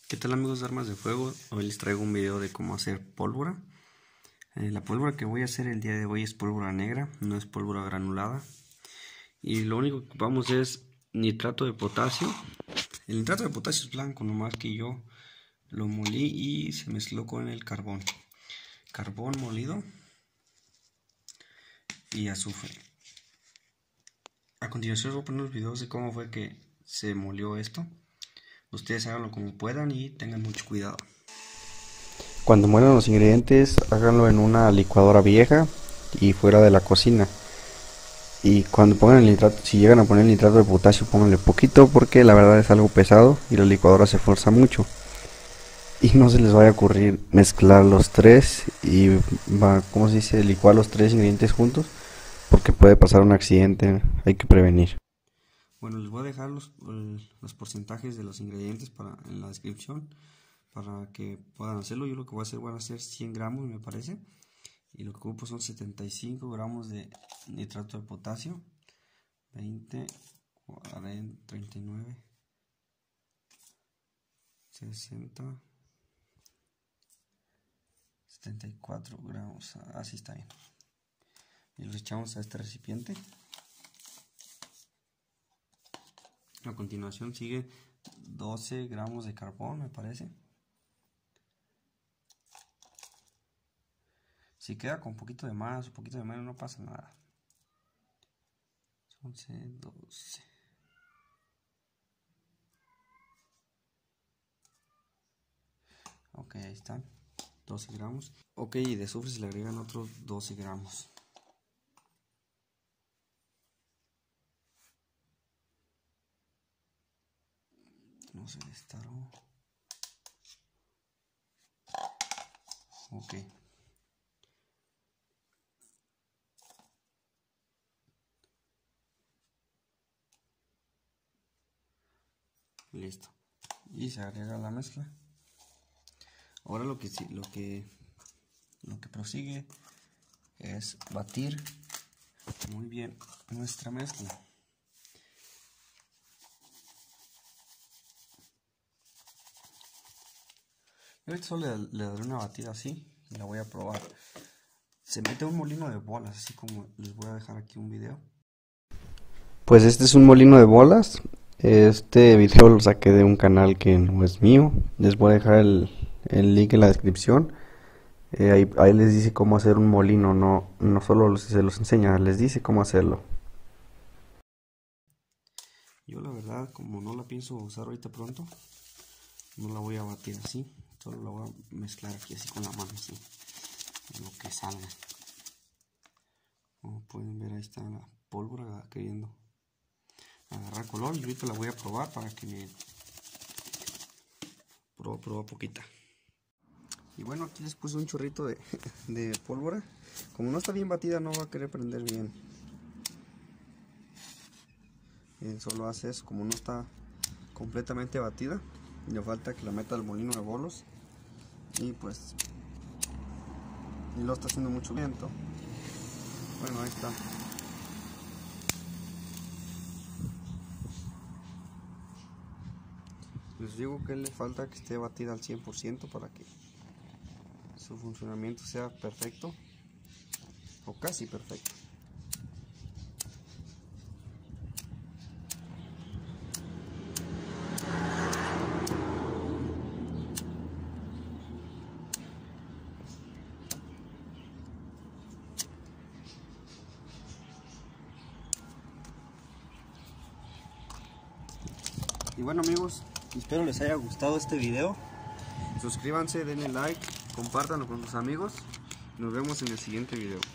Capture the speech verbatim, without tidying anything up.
¿Qué tal, amigos de Armas de Fuego? Hoy les traigo un video de cómo hacer pólvora. Eh, la pólvora que voy a hacer el día de hoy es pólvora negra, no es pólvora granulada. Y lo único que ocupamos es nitrato de potasio. El nitrato de potasio es blanco, nomás que yo lo molí y se mezcló con el carbón. Carbón molido y azufre. A continuación voy a poner los videos de cómo fue que se molió esto. Ustedes háganlo como puedan y tengan mucho cuidado. Cuando muelan los ingredientes, háganlo en una licuadora vieja y fuera de la cocina. Y cuando pongan el nitrato, si llegan a poner el nitrato de potasio, pónganle poquito porque la verdad es algo pesado y la licuadora se fuerza mucho. Y no se les vaya a ocurrir mezclar los tres y va, ¿cómo se dice? Licuar los tres ingredientes juntos, porque puede pasar un accidente, hay que prevenir. Bueno, les voy a dejar los, los porcentajes de los ingredientes para, en la descripción para que puedan hacerlo. Yo lo que voy a hacer, voy a hacer cien gramos, me parece. Y lo que ocupo son setenta y cinco gramos de nitrato de potasio. veinte, cuarenta, treinta y nueve, sesenta, setenta y cuatro gramos. Así está bien. Y los echamos a este recipiente. A continuación sigue doce gramos de carbón, me parece. Si queda con un poquito de más o un poquito de menos, no pasa nada. once, doce. Ok, ahí están. doce gramos. Ok, y de azufre se le agregan otros doce gramos. No se destaró. Ok. Listo. Y se agrega la mezcla. Ahora lo que lo que lo que prosigue es batir muy bien nuestra mezcla. Yo ahorita solo le, le daré una batida así y la voy a probar. Se mete un molino de bolas, así como les voy a dejar aquí un video. Pues este es un molino de bolas. Este video lo saqué de un canal que no es mío. Les voy a dejar el, el link en la descripción. Eh, ahí, ahí les dice cómo hacer un molino, no, no solo se los enseña, les dice cómo hacerlo. Yo la verdad, como no la pienso usar ahorita pronto, no la voy a batir así. Solo la voy a mezclar aquí así con la mano, así, lo que salga. Como pueden ver, ahí está la pólvora queriendo agarrar color. Y ahorita la voy a probar para que me proba, proba poquita. Y bueno, aquí les puse un chorrito de, de pólvora. Como no está bien batida, no va a querer prender bien. Él solo hace eso, como no está completamente batida, le falta que la meta al molino de bolos. Y pues, y lo está haciendo mucho viento. Bueno, ahí está. Les digo que le falta que esté batida al cien por ciento para que su funcionamiento sea perfecto, o casi perfecto. Y bueno, amigos, espero les haya gustado este video. Suscríbanse, denle like, compártanlo con sus amigos. Nos vemos en el siguiente video.